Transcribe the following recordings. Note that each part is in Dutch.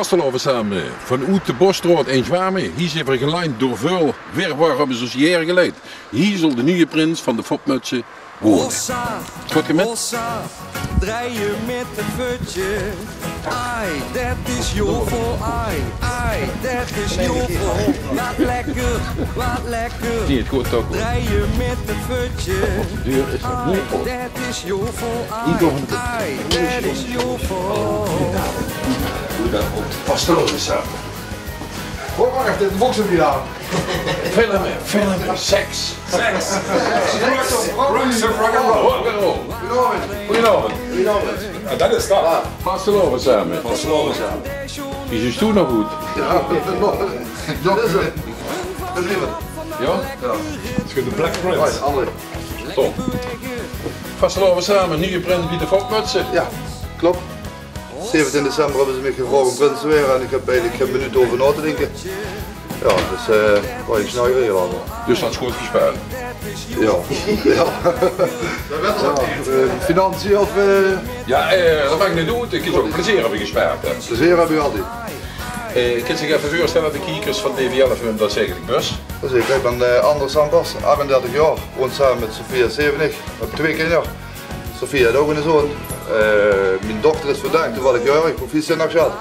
Vasteloven samen vanuit de Bosstraat in Zwamen. Hier zijn we geleid door veel werkbaar hebben ze hier geleid. Hier zal de nieuwe prins van de fopmutsen wonen. Goed gemet? Bossa, draai je met een futje. Ai, dat is jovel, ai, dat is jovel. Wat lekker, Zie je het goed ook? draai je met een futje. De deur is nog niet op. Dat is jovel, ai, dat is jovel. Vasteloven samen. Hoor maar echt in de volksopvieraan. Filmen, seks. Drugs and rock'n'roll. Goedenavond. En dat is dat. Vasteloven samen. Is je stoel nog goed? Ja, dat is het. Dat is het. Ja? Het is de Black Prince. Alle. Top. Vasteloven samen, nieuwe prins bij de fopmutsen. Ja, klopt. 17 december hebben ze me gevraagd om prins te worden en ik heb eigenlijk geen minuut over na te denken. Ja, dus waar ik snel weer allemaal. Dus dat is goed gespeeld. Ja. Ja. Financiën of Ja, dat mag ik niet doen. Ik is ook plezier hebben gespeeld. plezier heb je altijd. Ik kan zich even voorstellen, de kijkers van DV11 dat is eigenlijk bus. Dus ik ben Anders Sanders, 38 jaar, woon samen met Sofia 70, heb 2 kinderen. Sofia heeft ook een zoon. Mijn dochter is vandaag, toen was ik jarig, proficiat nog gehad.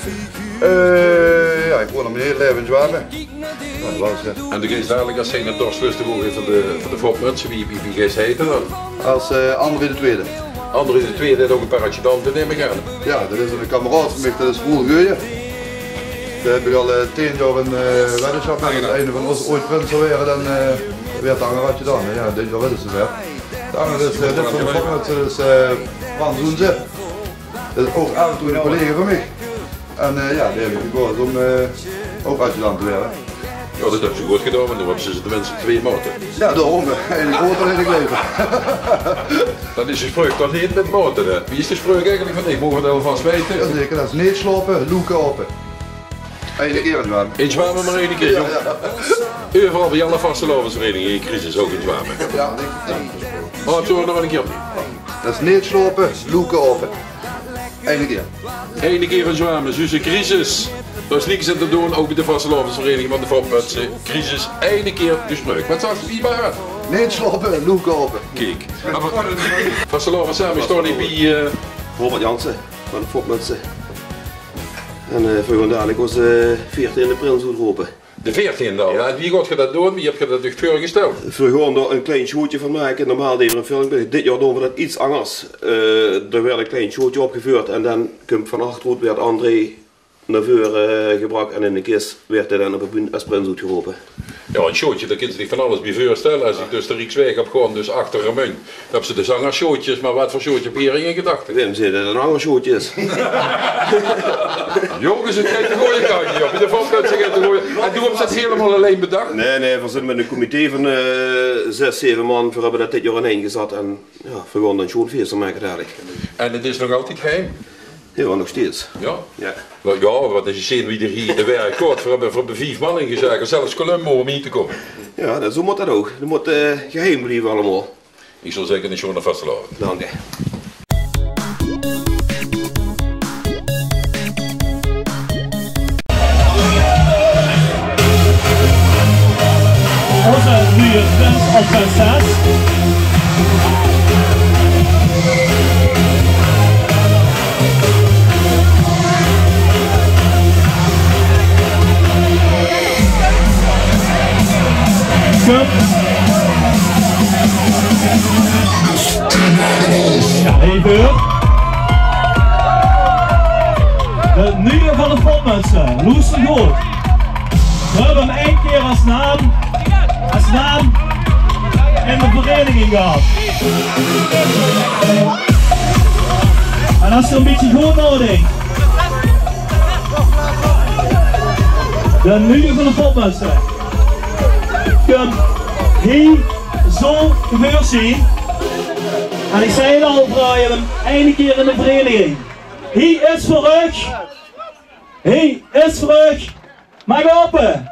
Ja, ik woon al mijn hele leven in Zwamen. Ja, dat was het. En de geest dadelijk als hij naar Dorslust voor de fopmutsen, wie geest heette dan? Als André de Tweede. Andere in de tweede heeft ook een paar adjudanten, neem ik aan. Ja, dat is een kameraad van mij, dat is Roel Geuyen. Daar heb ik al 10 jaar een weddenschap met. Als een van ons ooit prins zou worden, dan werd de ander adjudant. Ja, dit jaar willen ze weer. De ander is dit van de fopmutsen, dat is Frans Zoense. Dat is ook af en toe een collega van mij. En ja, die heb ik gekozen om ook adjudant te worden. Ja, dat hebben ze goed gedaan, want dan hebben ze tenminste 2 moten. Ja, daarom. Eigenlijk groter in het leven. Dat is de spreuk dat heet met moten. Wie is de spreuk eigenlijk van? Ik mogen het alvast weten. Ja, zeker, dat is niet slopen, loeken open. Eén keer in Zwamen. In Zwamen maar één keer, jong. Overal bij alle vastelovensverenigingen in crisis, ook in Zwamen. Ja, Oh, het zullen we nog een keer op. dat is niet slopen, loeken open. Eén keer. Eén keer in Zwamen, dus een crisis. Er is niks aan te doen, ook bij de vastelovensvereniging van de fopmutsen. Crisis, één keer de spreuk. Wat zegt wie maar? Niet slopen, loeken open. Kijk. Vasteloven samen staan niet bij... Robert Jansen van de fopmutsen. En voor dadelijk was 14e prins uitroepen. De 14e al. Ja. Wie gaat je dat doen? Wie heb je dat toch voorgesteld? We gaan daar een klein showtje van maken. Normaal deden we een film. Dit jaar doen we dat iets anders. Er werd een klein showtje opgevoerd en dan komt van achterhoed werd André naar voren gebracht en in de kist werd hij dan op een als prins uitgeroepen. Ja, een showtje, daar kun je zich van alles bij voorstellen. Als ik dus de Rijksweg heb gewoon dus achter Remun, dan hebben ze de zangershowtjes, maar wat voor showtje heb je hier in gedachten? Wim zei dat het een ander showtje is. Jongens, het geeft een goede kantje op. De fopmutsen geeft een goede. En toen hebben ze het helemaal alleen bedacht? Nee, we zitten met een comité van 6, 7 man. We hebben dat dit jaar ineen gezet en ja, we gaan dan zo'n feest maken dadelijk. En het is nog altijd geheim? Ja, nog steeds. Ja? Ja. Ja, wat is je zien wie er hier de werk wordt. We hebben 5 man ingezegd, zelfs Columbo om hier te komen. Ja, zo moet dat ook. Dat moet geheim blijven allemaal. Ik zal zeggen, een schoon vastlopen. Dank je. Onze nieuwe prins of prinses. Ja, even. De nieuwe van de fopmutsen, Loes de Groot. We hebben hem 1 keer als naam in de vereniging gehad. En als er een beetje goed nodig. De nieuwe van de fopmutsen. Kunt hier zo gebeuren zien. En ik zei het al, vrouw, je bent 1 keer in de vereniging. Hij is voor u. Hij is voor u. Mag open.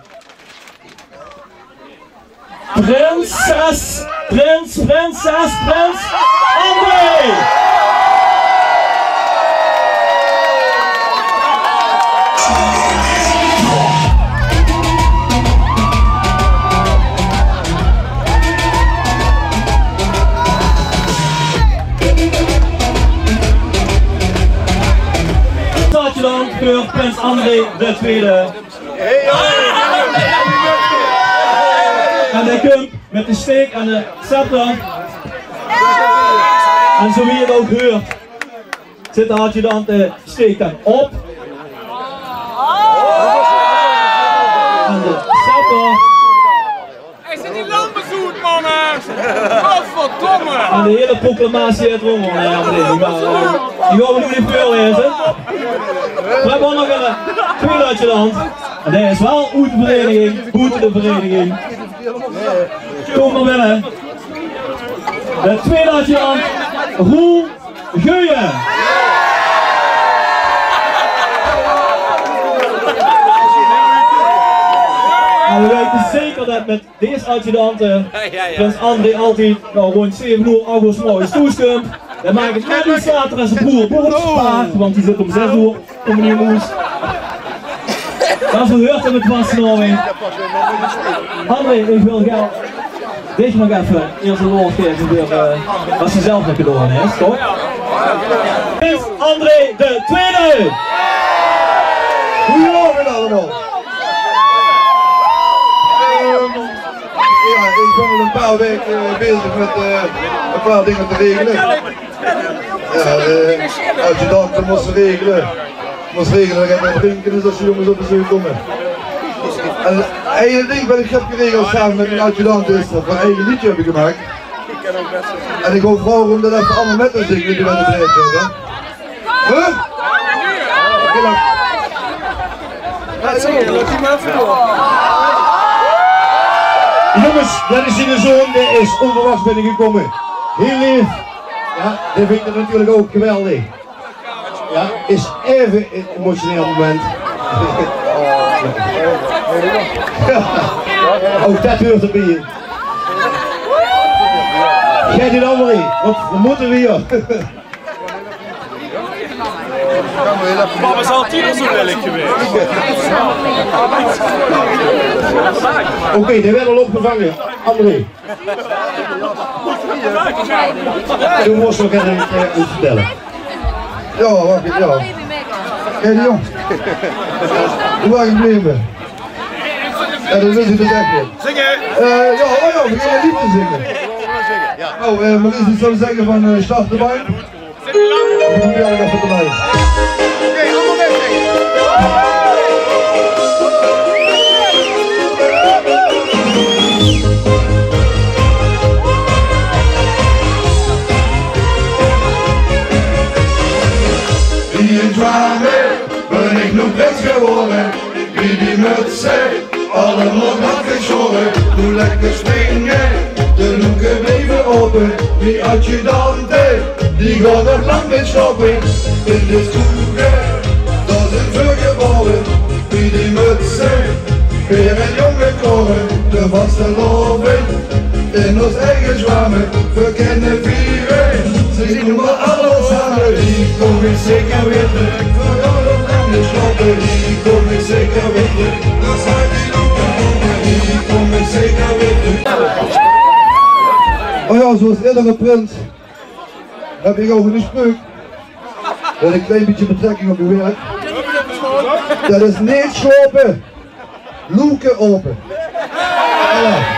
Prinses, prins André. Prins André de Tweede. En hij komt met de steek en de scepter. En zo wie je het ook hoort, zit de adjudant de steek dan op. En de scepter. Hij zit in landbezoek, mannen! Godverdomme! En de hele proclamatie uit Rome. Die gaan we nu niet veel lezen. We hebben nog een tweede adjudant. En dat is wel uit de vereniging, buiten de vereniging. Kom maar binnen. De tweede adjudant, Roel Geuyen. En we weten zeker dat met deze adjudanten Prins André altijd rond 7 uur augustus morgens toeskomt. Dan maakt het net iets later als zijn broer Boris spaart, want die zit om 6 uur om meneer Moes. Maar zo hoort het met vastgenomen. André, ik wil jou dit nog even eerst een woord geven weer wat ze zelf nog gedaan heeft, toch? Prins André de Tweede! Goedemorgen allemaal. Ja, ik ben al een paar weken bezig met een paar dingen te regelen. Ja, adjudanten moesten regelen. Moest regelen dat ik drinken is als de jongens op bezoek komen. En één ding wat ik heb geregeld samen met mijn adjudant is dat we een eigen liedje hebben gemaakt. En ik hoop vragen om dat even allemaal met te zingen, die willen bereid worden. Huh? Jongens, dat is in zoon, die is onverwachts binnengekomen. Heel lief. Ja, dat vind ik natuurlijk ook geweldig. Ja, is even een emotioneel moment. Ook dat hoort erbij. Jij dit allemaal niet, want we moeten weer. Maar we zijn al 10 zo lelijk geweest. Oké, die werden al opgevangen. André. Toen moest nog even iets vertellen. Ja, wacht, ja. Kijk jong. Hoe waar je gebleven? Ja, dat wist ik dus echt niet. Zingen! Ja, we gaan een liedje zingen. Nou, Maurice die zou zeggen van start erbij. Dan probeer ik even te luisteren. Oké, allemaal meezingen! Wie in Zwamen ben ik nog prins geworden. Wie die mutsen allemaal nat geschoren. Doe lekker springen, de loeken bleven open. Wie adjudanten, die gaan er lang mee stoppen. In de schoenen, dat zijn veel geboren. Wie die mutsen, weer een jonge koren. De vaste loven, in ons eigen Zwamen. We kennen vieren, ze noemen alles samen. Die kom ik zeker weer terug, we gaan er lang mee stoppen. Die kom ik zeker weer terug, dat zijn die lopen open. Die kom ik zeker weer terug. Oh ja, zoals eerdere prins heb ik over gesproken. Dat een klein beetje betrekking op uw werk. Dat is niet slopen, loeken open. Voilà.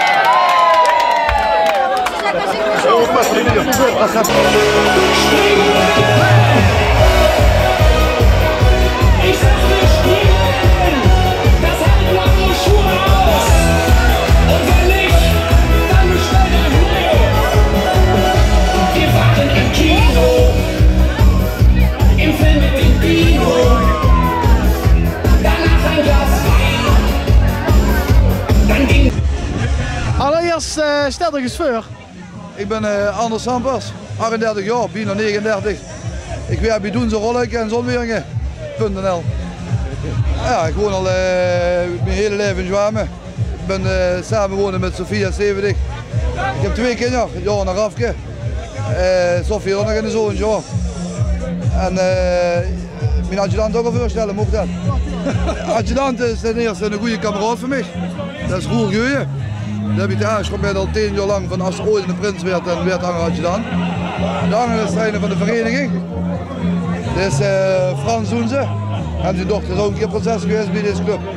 Allereerst stel er eens voor. Ik ben Anders Sampers, 38 jaar, bijna 39. Ik werk bij Doen Rollijk en Zonweringen.nl. Ja, ik woon al mijn hele leven in Zwamen. Ik ben samenwonen met Sofia 70. Ik heb 2 kinderen, Johan en Rafke. Sofia nog in de zoontje. En mijn adjudant ook al voorstellen, mocht dat. Adjudant is ten eerste een goede kameraad voor mij. Dat is Roel Geuyen. Dat heb ik aangeschoten al 10 jaar lang van als ze ooit een prins werd, dan werd hij adjudant. De andere is trainer van de vereniging. Dat is Frans Zoense. En zijn dochter is ook een keer prinses geweest bij deze club.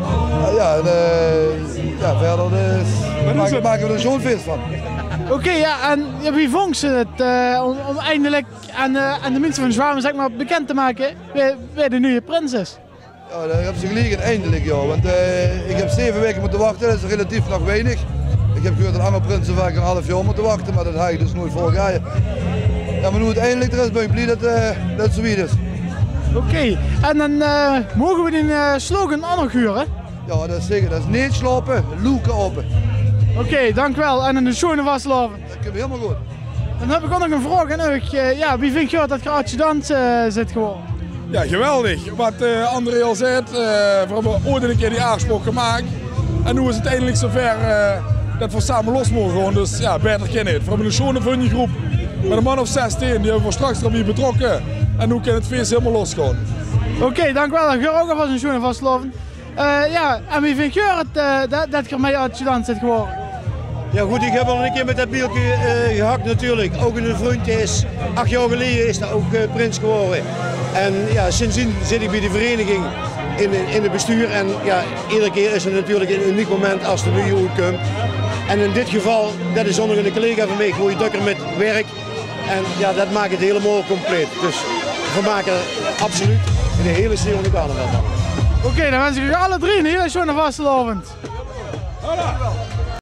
Ja, verder maken we er zo'n feest van. Oké, ja, en wie vond ze het om eindelijk aan de mensen van Zwamen zeg maar, bekend te maken bij de nieuwe prinses? Ja, dat hebben ze gelegen eindelijk, ja. Want ik heb 7 weken moeten wachten, dat is relatief nog weinig. Ik heb gehoord dat andere prinsen vaak een half jaar moeten wachten, maar dat ga ik dus nooit volgaan. Ja, maar nu het eindelijk er is, ben ik blij dat het zo is. Oké, en dan mogen we die slogan ook nog huren? Ja, dat is zeker. Dat is niet slapen, loeken open. Oké, dankjewel. En een schone vastlopen. Dat komt helemaal goed. Dan heb ik ook nog een vraag aan u. Ja, wie vindt je dat je adjudant zit geworden? Ja, geweldig. Wat André al zei, we hebben ooit een keer die aanspraak gemaakt. En nu is het eindelijk zover dat we samen los mogen gaan. Dus ja, beter kan het. We hebben een schone vriendengroep met een man of 16. Die hebben we straks er weer betrokken. En nu kan het feest helemaal losgaan. Oké, dankjewel. Dan ga ik ook alvast een schone vastlopen. Ja, en wie vindt je dat je ermee adjudant zit geworden? Ja goed, ik heb al een keer met dat bieltje gehakt natuurlijk. Ook een vriendje is, 8 jaar geleden is dat ook prins geworden. En ja, sindsdien zit ik bij de vereniging in het bestuur. En ja, iedere keer is het natuurlijk een uniek moment als de nieuwe komt. En in dit geval, dat is onder een collega van mij, gewoon drukker met werk. En ja, dat maakt het helemaal compleet. Dus we maken absoluut in de hele Zeeuwse carnaval van. Oké, dan wens ik u alle drie een hele schone vastelovend.